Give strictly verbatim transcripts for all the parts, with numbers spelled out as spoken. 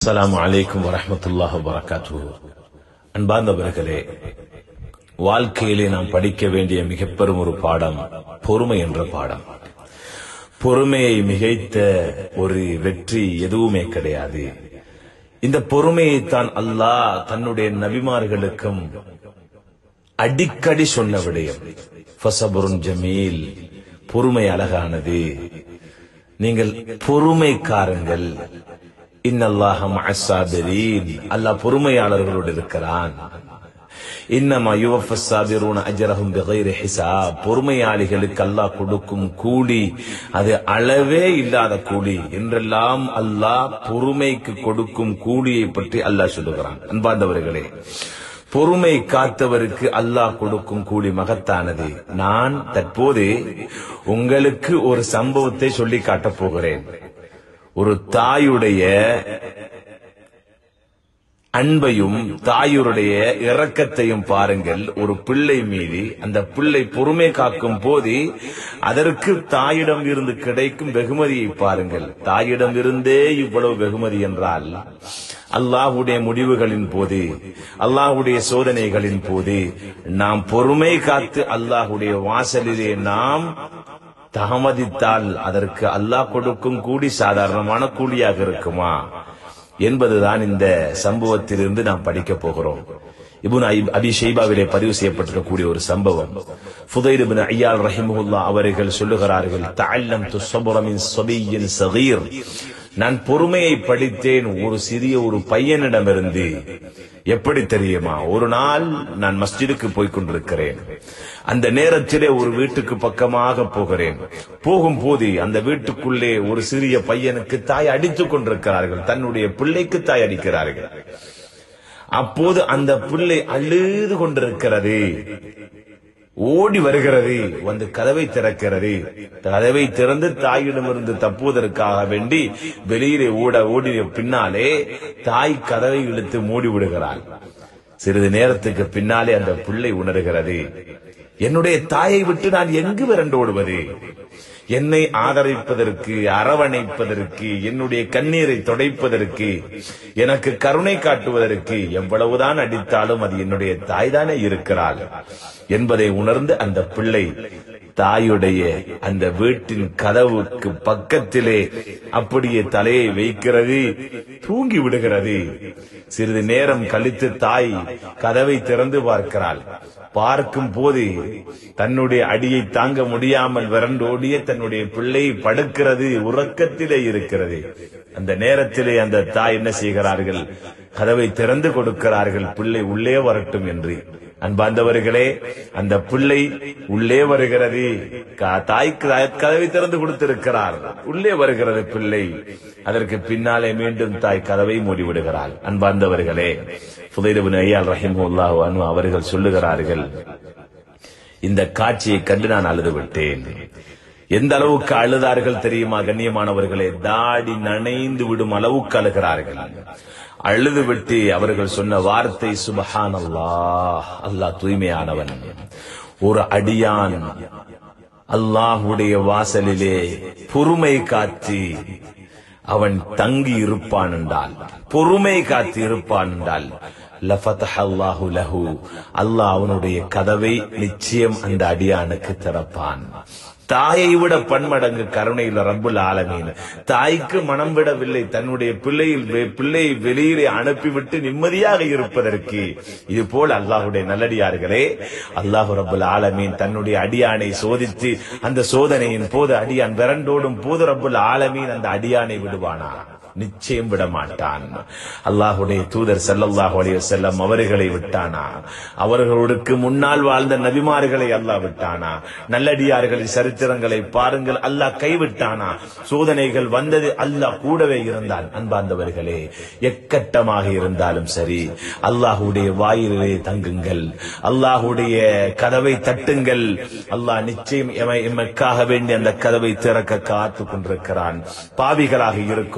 அஸ்ஸலாமு அலைக்கும் வரஹ்மத்துல்லாஹி வபரகாத்துஹு. அன்பார்ந்தவர்களே, வாழ்க்கையிலே நாம் படிக்க வேண்டிய மிக பெரும் ஒரு பாடம் பொறுமை என்ற பாடம். பொறுமையை மிகைத்த ஒரு வெற்றி எதுவுமே கிடையாது. இந்த பொறுமையைத்தான் அல்லாஹ் தன்னுடைய நபிமார்களுக்கும் அடிக்கடி சொன்ன விடயம். ஃபஸபுருன் ஜமீல், பொறுமை அழகானது, நீங்கள் பொறுமைக்காரங்கள். இன்னல்லாஹ மஅஸ் ஸாபிரீன், அல்லாஹ் பொறுமையாளர்களோடு இருக்கிறான். இன்னமா யுவஃபஸ் ஸாபிரூன அஜ்ரஹும் பிகைரி ஹிசாப், பொறுமையாளிகளுக்கு அல்லாஹ் கொடுக்கும் கூலி அது அளவே இல்லாத கூலி என்றெல்லாம் அல்லாஹ் பொறுமைக்கு கொடுக்கும் கூலியை பற்றி அல்லாஹ் சொல்லுகிறான். அன்பார்ந்தவர்களே, பொறுமை காத்தவருக்கு அல்லாஹ் கொடுக்கும் கூலி மகத்தானது. நான் தற்போது உங்களுக்கு ஒரு சம்பவத்தை சொல்லி காட்டப் போகிறேன். ஒரு தாயுடைய அன்பையும் தாயுடைய இரக்கத்தையும் பாருங்கள். ஒரு பிள்ளை மீது அந்த பிள்ளை பொறுமை காக்கும் போது அதற்கு தாயிடம் இருந்து கிடைக்கும் வெகுமதியை பாருங்கள். தாயிடம் இருந்தே இவ்வளவு வெகுமதி என்றால் அல்லாஹ்வுடைய முடிவுகளின் போது, அல்லாஹ்வுடைய சோதனைகளின் போது நாம் பொறுமை காத்து அல்லாஹ்வுடைய வாசலிலே நாம் தாமதித்தால் அதற்கு அல்லாஹ் கொடுக்கும் கூலி சாதாரணமான கூலியாக இருக்குமா என்பதுதான் இந்த சம்பவத்திலிருந்து நாம் படிக்க போகிறோம். இப்னு அபி ஷைபாவிலே பதிவு செய்யப்பட்டிருக்கக்கூடிய ஒரு சம்பவம். ஃபுதைல் இப்னு ஐயால் ரஹிமஹுல்லாஹ் அவர்கள் சொல்லுகிறார்கள், தஅல்லம்து ஸப்ர மின் ஸபிய்யின் ஸகீர், நான் பொறுமையை படித்தேன் ஒரு சிறிய ஒரு பையனிடமிருந்து. எப்படி தெரியுமா? ஒரு நாள் நான் மஸ்ஜிதுக்கு போய் கொண்டிருக்கிறேன். அந்த நேரத்திலே ஒரு வீட்டுக்கு பக்கமாக போகிறேன். போகும்போது அந்த வீட்டுக்குள்ளே ஒரு சிறிய பையனுக்கு தாய் அடித்துக் கொண்டிருக்கிறார்கள். தன்னுடைய பிள்ளைக்கு தாய் அடிக்கிறார்கள். அப்போது அந்த பிள்ளை அழுது கொண்டிருக்கிறது. ஓடி வருகிறது, வந்து கதவை திறக்கிறது. கதவை திறந்து தாயிடமிருந்து தப்புவதற்காக வேண்டி வெளியிலே ஓட ஓடிய பின்னாலே தாய் கதவை இழுத்து மூடி விடுகிறாள். சிறிது நேரத்துக்கு பின்னாலே அந்த பிள்ளை உணர்கிறது, என்னுடைய தாயை விட்டு நான் எங்கு விரண்டு ஓடுவது? என்னை ஆதரிப்பதற்கு, அரவணைப்பதற்கு, என்னுடைய கண்ணீரை துடைப்பதற்கு, எனக்கு கருணை காட்டுவதற்கு எவ்வளவுதான் அடித்தாலும் அது என்னுடைய தாய் தானே இருக்கிறாள் என்பதை உணர்ந்து அந்த பிள்ளை தாயுடைய அந்த வீட்டின் கதவுக்கு பக்கத்திலே அப்படியே தலையை வைக்கிறது, தூங்கி விடுகிறது. சிறிது நேரம் கழித்து தாய் கதவை திறந்து பார்க்கிறாள். பார்க்கும் போது தன்னுடைய அடியை தாங்க முடியாமல் விரண்டோடிய தன்னுடைய பிள்ளை படுக்கிறது, உறக்கத்திலே இருக்கிறது. அந்த நேரத்திலே அந்த தாய் என்ன செய்கிறார்கள்? கதவை திறந்து கொடுக்கிறார்கள், பிள்ளை உள்ளே வரட்டும் என்று. அன்பார்ந்தவர்களே, அந்த பிள்ளை உள்ளே வருகிறது. தாய்க்கு கதவை திறந்து கொடுத்திருக்கிறார், உள்ளே வருகிறது பிள்ளை. அதற்கு பின்னாலே மீண்டும் தாய் கதவை மூடிவிடுகிறாள். அன்பார்ந்தவர்களே, ஃபுதைல் இப்னு ஐயால் ரஹிமஹுல்லாஹு அன்ஹு அவர்கள் சொல்லுகிறார்கள், இந்த காட்சியை கண்டு நான் அழுது விட்டேன். எந்த அளவுக்கு அழுதார்கள் தெரியுமா கண்ணியமானவர்களே? தாடி நனைந்து விடும் அளவுக்கு அழுகிறார்கள். அழுது விட்டு அவர்கள் சொன்ன வார்த்தை, சுப்ஹானல்லாஹ், அல்லாஹ் தூய்மையானவன். ஒரு அடியான் அல்லாஹ்வுடைய வாசலிலே பொறுமை காத்து அவன் தங்கி இருப்பான் என்றால், பொறுமை காத்து இருப்பான் என்றால், லஃபதஹ அல்லாஹு லஹு, அல்லாஹ் அவனுடைய கதவை நிச்சயம் அந்த அடியானுக்கு திறப்பான். தாயை விட பன்மடங்கு கருணையில் ரப்புல் ஆலமீன் தாய்க்கு மனம் விடவில்லை தன்னுடைய பிள்ளையில் பிள்ளை வெளியிலே அனுப்பிவிட்டு நிம்மதியாக இருப்பதற்கு. இது போல் அல்லாஹ்வுடைய நல்லடியார்களே, அல்லாஹ் ரப்புல் ஆலமீன் தன்னுடைய அடியானை சோதித்து அந்த சோதனையின் போது அடியான் விரண்டோடும் போது ரப்புல் ஆலமீன் அந்த அடியானை விடுவானா? நிச்சயம் விட மாட்டான். அல்லாஹ்வுடைய தூதர் ஸல்லல்லாஹு அலைஹி வஸல்லம் அவர்களை விட்டானா? அவர்களுக்கு முன்னால் வாழ்ந்த நபிமார்களை அல்லாஹ் விட்டானா? நல்லடியார்களின் சரித்திரங்களை பாருங்கள், அல்லாஹ் கைவிட்டானா? சோதனைகள் வந்தது, அல்லாஹ் கூடவே இருந்தான். அன்பார்ந்தவர்களே, எக்கட்டமாக இருந்தாலும் சரி அல்லாஹ்வுடைய வாயிலே தங்குங்கள், அல்லாஹ்வுடைய கதவை தட்டுங்கள். அல்லாஹ் நிச்சயம் எமக்காக வேண்டி அந்த கதவை திறக்க காத்துக் கொண்டிருக்கிறான். பாவிகளாக இருக்கிறோமா?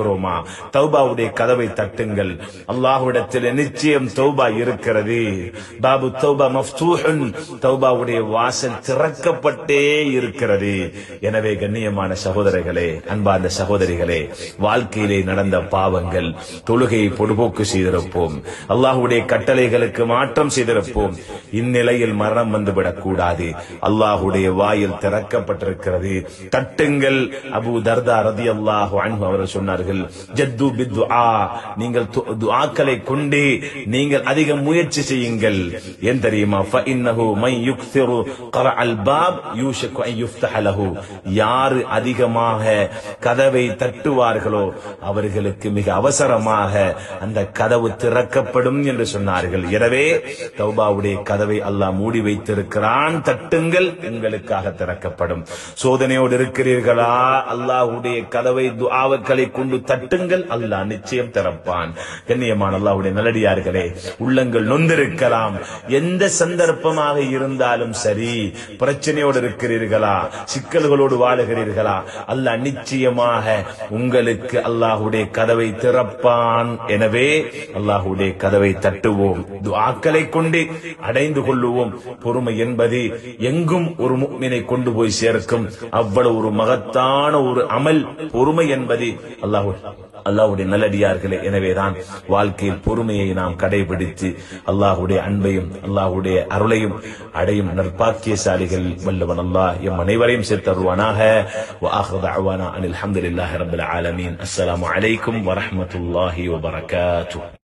தௌபாவுடைய கதவை தட்டுங்கள். அல்லாஹ்விடத்தில் நிச்சயம் தௌபா இருக்கிறது. பாபு தௌபா மஃப்தூஹுன், தௌபாவுடைய வாசல் திறக்கப்பட்டே இருக்கிறது. எனவே கண்ணியமான சகோதரர்களே, அன்பார்ந்த சகோதரிகளே, வாழ்க்கையிலே நடந்த பாவங்கள், தொழுகையை பொடுபோக்கு செய்திருப்போம், அல்லாஹ்வுடைய கட்டளைகளுக்கு மாற்றம் செய்திருப்போம். இந்நிலையில் மரணம் வந்துவிடக் கூடாது. அல்லாஹ்வுடைய வாயில் திறக்கப்பட்டிருக்கிறது, தட்டுங்கள். அபூ தர்தா ரலியல்லாஹு அன்ஹு அவர்கள் சொன்னார்கள், ஜத்து பித்துஆ, நீங்கள் துஆக்களை கொண்டு நீங்கள் அதிக முயற்சி செய்யுங்கள். ஏன் தெரியுமா? ஃபஇன்னஹு மன் யுக்ஸிரு கரஅல் பாப் யூஷகு அன் யுஃப்தஹ லஹு, யார் அதிகமாக கதவை தட்டுவார்களோ அவர்களுக்கு மிக அவசரமாக அந்த கதவு திறக்கப்படும் என்று சொன்னார்கள். எனவே தௌபாவுடைய கதவை அல்லாஹ் மூடி வைத்திருக்கிறான், தட்டுங்கள், உங்களுக்காக திறக்கப்படும். சோதனையோடு இருக்கிறீர்களா? அல்லாஹ்வுடைய கதவை துஆக்களை கொண்டு தட்டுங்கள், அல்லாஹ் நிச்சயம் திறப்பான். கண்ணியமான அல்லாஹ்வுடைய நல்லடியார்களே, உள்ளங்கள் நொந்திருக்கலாம், எந்த சந்தர்ப்பமாக இருந்தாலும் சரி, பிரச்சனையோடு இருக்கிறீர்களா, சிக்கல்களோடு வாழுகிறீர்களா, அல்லாஹ் நிச்சயமாக உங்களுக்கு அல்லாஹ்வுடைய கதவை திறப்பான். எனவே அல்லாஹ்வுடைய கதவை தட்டுவோம், துஆக்களை கொண்டு அடைந்து கொள்ளுவோம். பொறுமை என்பது எங்கும் ஒரு முஃமினை கொண்டு போய் சேர்க்கும். அவ்வளவு ஒரு மகத்தான ஒரு அமல் பொறுமை என்பது. அல்லாஹ் அல்லாஹ்வுடைய நல்லடியார்களே, எனவேதான் வாழ்க்கையில் பொறுமையை நாம் கடைபிடித்து அல்லாஹ்வுடைய அன்பையும் அல்லாஹ்வுடைய அருளையும் அடையும் நற்பாக்கியசாலிகள் வல்லவன் அல்லாஹ் எம் அனைவரையும் சேர்த்தருவானாக. வ ஆகிரு தஅவானா அனில் ஹம்துலில்லாஹி ரப்பில் ஆலமீன். அஸ்ஸலாமு அலைக்கும் வ ரஹ்மத்துல்லாஹி வ பரகாத்துஹு.